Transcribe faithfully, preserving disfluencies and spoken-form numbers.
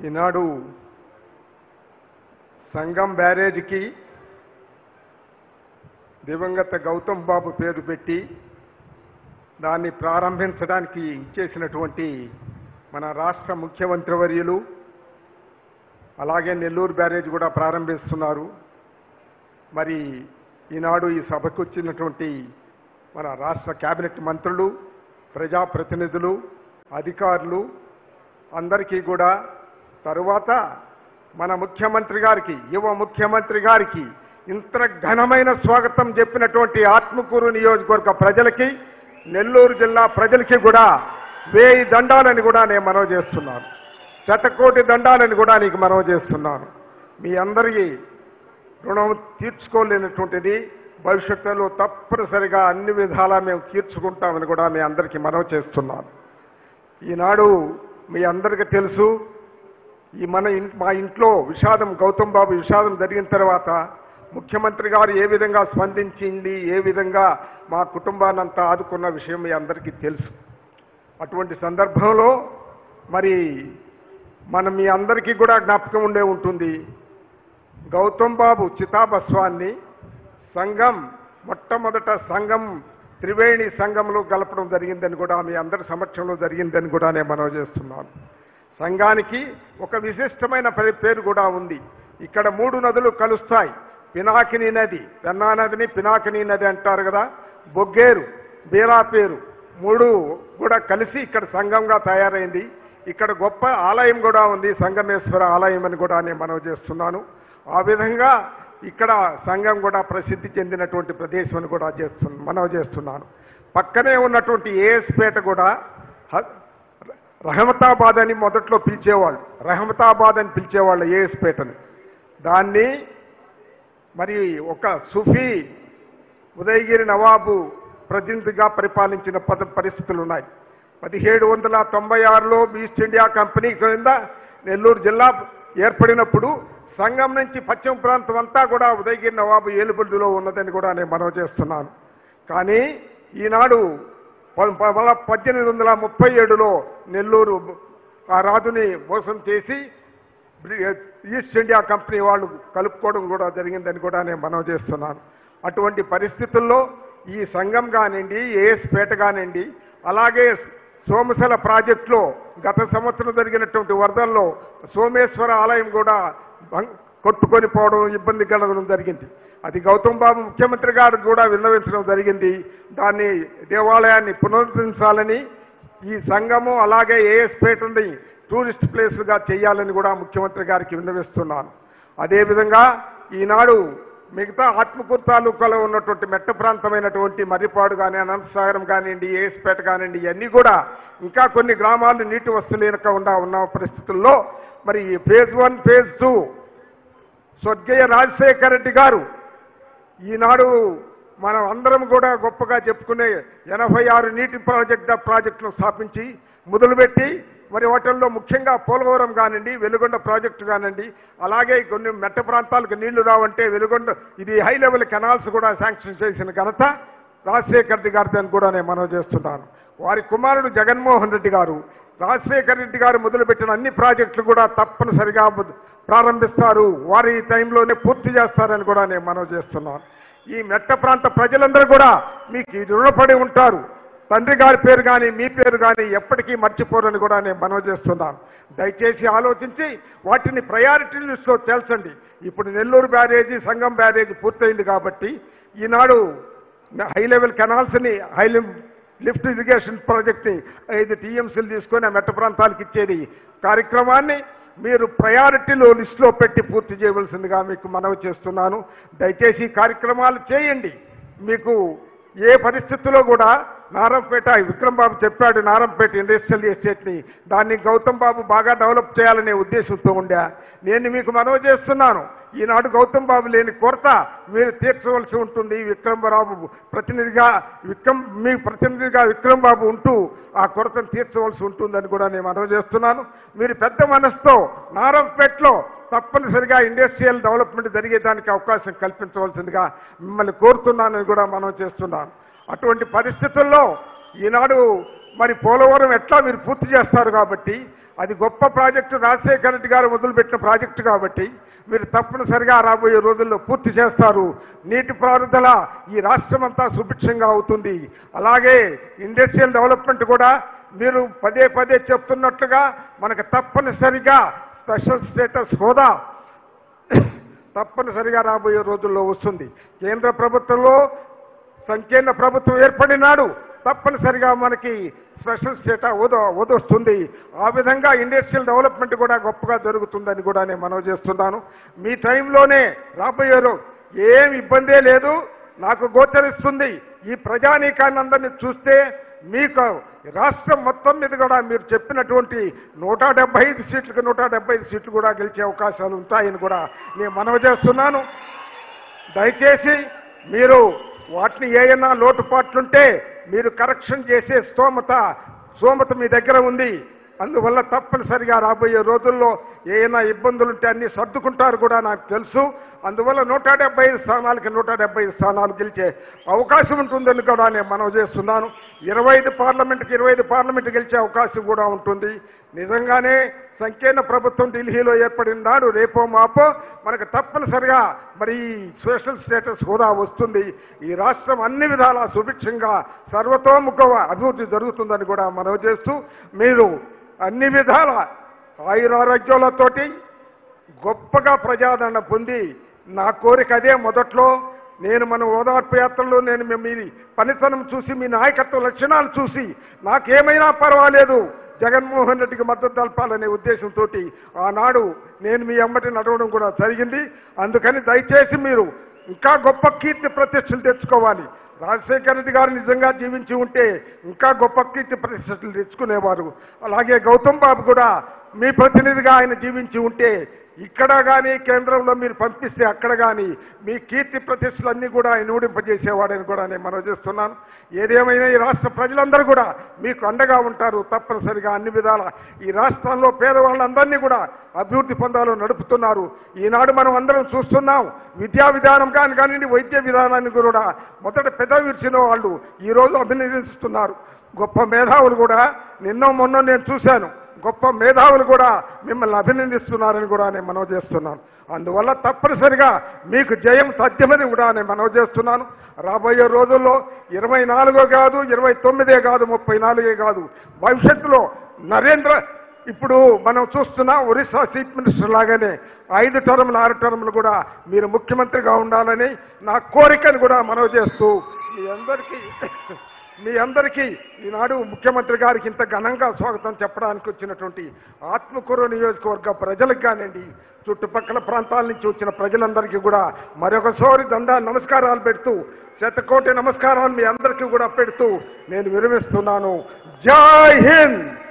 ఈనాడు సంగం బ్యారేజీకి దివంగత గౌతమ్ బాబు పేరు పెట్టి దాన్ని ప్రారంభించడానికి ఇచ్చేసినటువంటి మన రాష్ట్ర ముఖ్యమంత్రి వర్యులు అలాగే నెల్లూరు బ్యారేజ్ కూడా ప్రారంభిస్తున్నారు. మరి ఈనాడు ఈ సభకు వచ్చినటువంటి మన రాష్ట్ర కేబినెట్ మంత్రులు, ప్రజాప్రతినిధులు, అధికారులు అందరికీ కూడా, తరువాత మన ముఖ్యమంత్రి గారికి, యువ ముఖ్యమంత్రి గారికి ఇంత ఘనమైన స్వాగతం చెప్పినటువంటి ఆత్మకూరు నియోజకవర్గ ప్రజలకి, నెల్లూరు జిల్లా ప్రజలకి కూడా వేయి దండాలని కూడా నేను మనవి చేస్తున్నాను. శతకోటి దండాలని కూడా నీకు మనవి చేస్తున్నాను. మీ అందరికీ రుణం తీర్చుకోలేనటువంటిది భవిష్యత్తులో తప్పనిసరిగా అన్ని విధాలా మేము తీర్చుకుంటామని కూడా మీ అందరికీ మనవి చేస్తున్నాను. ఈనాడు మీ అందరికీ తెలుసు, ఈ మన మా ఇంట్లో విషాదం, గౌతమ్ బాబు విషాదం జరిగిన తర్వాత ముఖ్యమంత్రి గారు ఏ విధంగా స్పందించింది, ఏ విధంగా మా కుటుంబాన్నంతా ఆదుకున్న విషయం మీ అందరికీ తెలుసు. అటువంటి సందర్భంలో మరి మనం మీ అందరికీ కూడా జ్ఞాపకం ఉండే ఉంటుంది, గౌతమ్ బాబు చితాభస్వాన్ని సంఘం మొట్టమొదట సంఘం త్రివేణి సంఘంలో కలపడం జరిగిందని కూడా మీ అందరి సమక్షంలో జరిగిందని కూడా నేను మనవి చేస్తున్నాను. సంఘానికి ఒక విశిష్టమైన పేరు కూడా ఉంది. ఇక్కడ మూడు నదులు కలుస్తాయి. పినాకిని నది, పెన్నా నదిని పినాకిని నది అంటారు కదా, బొగ్గేరు, బీరాపేరు మూడు కూడా కలిసి ఇక్కడ సంఘంగా తయారైంది. ఇక్కడ గొప్ప ఆలయం కూడా ఉంది, సంగమేశ్వర ఆలయం అని కూడా నేను మనవి చేస్తున్నాను. ఆ విధంగా ఇక్కడ సంఘం కూడా ప్రసిద్ధి చెందినటువంటి ప్రదేశం అని కూడా చేస్తు మనవి చేస్తున్నాను. పక్కనే ఉన్నటువంటి ఏఎస్పేట కూడా రహమతాబాద్ అని మొదట్లో పిలిచేవాళ్ళు, రహమతాబాద్ అని పిలిచేవాళ్ళు ఏఎస్పేటని. దాన్ని మరి ఒక సుఫీ ఉదయగిరి నవాబు ప్రతినిధిగా పరిపాలించిన పద పరిస్థితులు ఉన్నాయి. పదిహేడు వందల తొంభై ఆరులో ఈస్ట్ ఇండియా కంపెనీ కింద నెల్లూరు జిల్లా ఏర్పడినప్పుడు సంఘం నుంచి పశ్చిమ ప్రాంతం అంతా కూడా ఉదయగిరి నవాబు ఏలుబడిలో ఉన్నదని కూడా నేను మనవి చేస్తున్నాను. కానీ ఈనాడు పద్దెనిమిది వందల ముప్పై ఏడులో నెల్లూరు ఆ రాజుని మోసం చేసి ఈస్ట్ ఇండియా కంపెనీ వాళ్ళు కలుపుకోవడం కూడా జరిగిందని కూడా నేను మనవి చేస్తున్నాను. అటువంటి పరిస్థితుల్లో ఈ సంఘం కానివ్వండి, ఏఎస్పేట కానివ్వండి, అలాగే సోమశల ప్రాజెక్టులో గత సంవత్సరం జరిగినటువంటి వరదల్లో సోమేశ్వర ఆలయం కూడా కొట్టుకొని పోవడం, ఇబ్బంది కలగడం జరిగింది. అది గౌతమ్ బాబు ముఖ్యమంత్రి గారు కూడా విన్నవించడం జరిగింది. దాన్ని దేవాలయాన్ని పునరుద్ధరించాలని, ఈ సంఘము అలాగే ఏఎస్పేటని టూరిస్ట్ ప్లేస్గా చేయాలని కూడా ముఖ్యమంత్రి గారికి విన్నవిస్తున్నాను. అదేవిధంగా ఈనాడు మిగతా ఆత్మకూరు తాలూకాలో ఉన్నటువంటి మెట్ట ప్రాంతమైనటువంటి మర్రిపాడు కానీ, అనంతసాగరం కానివ్వండి, ఏఎస్పేట కానివ్వండి, ఇవన్నీ కూడా ఇంకా కొన్ని గ్రామాలు నీటి వస్తులేనకుండా ఉన్న పరిస్థితుల్లో మరి ఫేజ్ వన్ ఫేజ్ టూ స్వర్గీయ రాజశేఖర రెడ్డి గారు ఈనాడు మనం అందరం కూడా గొప్పగా చెప్పుకునే ఎనభై ఆరు నీటి ప్రాజెక్ట్ ప్రాజెక్టును స్థాపించి మొదలుపెట్టి మరి వాటిల్లో ముఖ్యంగా పోలవరం కానివ్వండి, వెలుగొండ ప్రాజెక్టు కానివ్వండి, అలాగే కొన్ని మెట్ట ప్రాంతాలకు నీళ్లు రావంటే వెలుగొండ ఇది హై లెవెల్ కెనాల్స్ కూడా శాంక్షన్ చేసిన ఘనత రాజశేఖర రెడ్డి గారితో కూడా నేను మనవి చేస్తున్నాను. వారి కుమారుడు జగన్మోహన్ రెడ్డి గారు రాజశేఖర రెడ్డి గారు మొదలుపెట్టిన అన్ని ప్రాజెక్టులు కూడా తప్పనిసరిగా ప్రారంభిస్తారు, వారి టైంలోనే పూర్తి చేస్తారని కూడా నేను మనవి చేస్తున్నాను. ఈ మెట్ట ప్రాంత ప్రజలందరూ కూడా మీకు రుణపడి ఉంటారు. తండ్రి గారి పేరు కానీ మీ పేరు కానీ ఎప్పటికీ మర్చిపోరని కూడా నేను మనవి చేస్తున్నాను. దయచేసి ఆలోచించి వాటిని ప్రయారిటీ లిస్టులో చేర్చండి. ఇప్పుడు నెల్లూరు బ్యారేజీ, సంగం బ్యారేజీ పూర్తయింది కాబట్టి ఈనాడు హై లెవెల్ కెనాల్స్ని, హై లిఫ్ట్ ఇరిగేషన్ ప్రాజెక్ట్ని ఐదు టీఎంసీలు తీసుకొని ఆ మెట్ట ప్రాంతాలకు ఇచ్చేది కార్యక్రమాన్ని మీరు ప్రయారిటీలో లిస్టులో పెట్టి పూర్తి చేయవలసిందిగా మీకు మనవి చేస్తున్నాను. దయచేసి కార్యక్రమాలు చేయండి. మీకు ఏ పరిస్థితుల్లో కూడా నారంపేట, విక్రమ్ బాబు చెప్పాడు నారంపేట ఇండస్ట్రియల్ ఎస్టేట్ని, దాన్ని గౌతమ్ బాబు బాగా డెవలప్ చేయాలనే ఉద్దేశంతో ఉండే నేను మీకు మనవి చేస్తున్నాను. ఈనాడు గౌతమ్ బాబు లేని కొరత మీరు తీర్చవలసి ఉంటుంది. విక్రమ్ బాబు ప్రతినిధిగా విక్రమ్ మీ ప్రతినిధిగా విక్రమ్ బాబు ఉంటూ ఆ కొరతను తీర్చవలసి ఉంటుందని కూడా నేను మనవి చేస్తున్నాను. మీరు పెద్ద మనసుతో నారంపేటలో తప్పనిసరిగా ఇండస్ట్రియల్ డెవలప్మెంట్ జరిగేదానికి అవకాశం కల్పించవలసిందిగా మిమ్మల్ని కోరుతున్నానని కూడా మనం చేస్తున్నాను. అటువంటి పరిస్థితుల్లో ఈనాడు మరి పోలవరం ఎట్లా మీరు పూర్తి చేస్తారు కాబట్టి అది గొప్ప ప్రాజెక్టు, రాజశేఖర రెడ్డి గారు మొదలుపెట్టిన ప్రాజెక్టు కాబట్టి మీరు తప్పనిసరిగా రాబోయే రోజుల్లో పూర్తి చేస్తారు. నీటి పారుదల ఈ రాష్ట్రం అంతా సుభిక్షంగా అవుతుంది. అలాగే ఇండస్ట్రియల్ డెవలప్మెంట్ కూడా మీరు పదే పదే చెప్తున్నట్లుగా మనకు తప్పనిసరిగా స్పెషల్ స్టేటస్ హోదా తప్పనిసరిగా రాబోయే రోజుల్లో వస్తుంది. కేంద్ర ప్రభుత్వంలో సంకీర్ణ ప్రభుత్వం ఏర్పడినాడు, తప్పనిసరిగా మనకి స్పెషల్ స్టేటస్ హోదా వస్తుంది. ఆ విధంగా ఇండస్ట్రియల్ డెవలప్మెంట్ కూడా గొప్పగా జరుగుతుందని కూడా నేను మనవి చేస్తున్నాను. మీ టైంలోనే రాబోయే రోజు ఏం ఇబ్బందే లేదు, నాకు గోచరిస్తుంది. ఈ ప్రజానీకాన్ని అందరినీ చూస్తే మీకు రాష్ట్రం మొత్తం మీద కూడా మీరు చెప్పినటువంటి నూట డెబ్బై ఐదు సీట్లకు నూట డెబ్బై ఐదు సీట్లు కూడా గెలిచే అవకాశాలు ఉంటాయని కూడా నేను మనవి చేస్తున్నాను. దయచేసి మీరు వాటిని ఏమైనా లోటుపాట్లుంటే మీరు కరెక్షన్ చేసే స్తోమత స్తోమత మీ దగ్గర ఉంది. అందువల్ల తప్పనిసరిగా రాబోయే రోజుల్లో ఏమైనా ఇబ్బందులుంటే అన్ని సర్దుకుంటారు కూడా నాకు తెలుసు. అందువల్ల నూట డెబ్బై ఐదు స్థానాలకి నూట డెబ్బై ఐదు స్థానాలు గెలిచే అవకాశం ఉంటుందని కూడా నేను మనవి చేస్తున్నాను. ఇరవై ఐదు పార్లమెంట్కి ఇరవై ఐదు పార్లమెంట్ గెలిచే అవకాశం కూడా ఉంటుంది. నిజంగానే సంకీర్ణ ప్రభుత్వం ఢిల్లీలో ఏర్పడిన నాడు రేపో మాపో మనకు తప్పనిసరిగా మరి ఈ స్పెషల్ స్టేటస్ హోదా వస్తుంది. ఈ రాష్ట్రం అన్ని విధాలా సుభిక్షంగా సర్వతోముఖ అభివృద్ధి జరుగుతుందని కూడా మనవి చేస్తూ మీరు అన్ని విధాల ఆయురారోగ్యాలతోటి గొప్పగా ప్రజాదరణ పొంది, నా కోరిక అదే మొదట్లో నేను మన ఓదార్పు యాత్రలో నేను మీ పనితనం చూసి మీ నాయకత్వ లక్షణాలు చూసి నాకేమైనా పర్వాలేదు జగన్మోహన్ రెడ్డికి మద్దతు తెలపాలనే ఉద్దేశంతో ఆనాడు నేను మీ అమ్మటి నడవడం కూడా జరిగింది. అందుకని దయచేసి మీరు ఇంకా గొప్ప కీర్తి ప్రతిష్టలు తెచ్చుకోవాలి. రాజశేఖర రెడ్డి గారు నిజంగా జీవించి ఉంటే ఇంకా గొప్ప కీర్తి ప్రతిష్టలు తెచ్చుకునేవారు. అలాగే గౌతమ్ బాబు కూడా మీ ప్రతినిధిగా ఆయన జీవించి ఉంటే ఇక్కడ కానీ కేంద్రంలో మీరు పంపిస్తే అక్కడ కానీ మీ కీర్తి ప్రతిష్టలన్నీ కూడా ఆయన ఊడింపజేసేవాడని కూడా నేను మనవి చేస్తున్నాను. ఏదేమైనా ఈ రాష్ట్ర ప్రజలందరూ కూడా మీకు అండగా ఉంటారు. తప్పనిసరిగా అన్ని విధాల ఈ రాష్ట్రంలో పేదవాళ్ళందరినీ కూడా అభివృద్ధి పొందాలని నడుపుతున్నారు. ఈనాడు మనం అందరం చూస్తున్నాం. విద్యా విధానం కానీ కానివ్వండి, వైద్య విధానాన్ని కూడా మొదట పెద్ద విరిచిన వాళ్ళు ఈరోజు అభినందిస్తున్నారు. గొప్ప మేధావులు కూడా నిన్న మొన్న నేను చూశాను, గొప్ప మేధావులు కూడా మిమ్మల్ని అభినందిస్తున్నారని కూడా నేను మనవి చేస్తున్నాను. అందువల్ల తప్పనిసరిగా మీకు జయం సాధ్యమని కూడా నేను మనవి చేస్తున్నాను. రాబోయే రోజుల్లో ఇరవై నాలుగో కాదు, ఇరవై తొమ్మిదే కాదు, ముప్పై నాలుగే కాదు, భవిష్యత్తులో నరేంద్ర ఇప్పుడు మనం చూస్తున్న ఒరిస్సా చీఫ్ మినిస్టర్ లాగానే ఐదు టర్ములు ఆరు టర్ములు కూడా మీరు ముఖ్యమంత్రిగా ఉండాలని నా కోరికను కూడా మనవి చేస్తూ మీ అందరికీ మీ అందరికీ ఈనాడు ముఖ్యమంత్రి గారికి ఇంత ఘనంగా స్వాగతం చెప్పడానికి వచ్చినటువంటి ఆత్మకూరు నియోజకవర్గ ప్రజలకు కానివ్వండి, చుట్టుపక్కల ప్రాంతాల నుంచి వచ్చిన ప్రజలందరికీ కూడా మరొకసారి దండా నమస్కారాలు పెడుతూ శతకోటి నమస్కారాలు మీ అందరికీ కూడా పెడుతూ నేను విరమిస్తున్నాను. జై హింద్.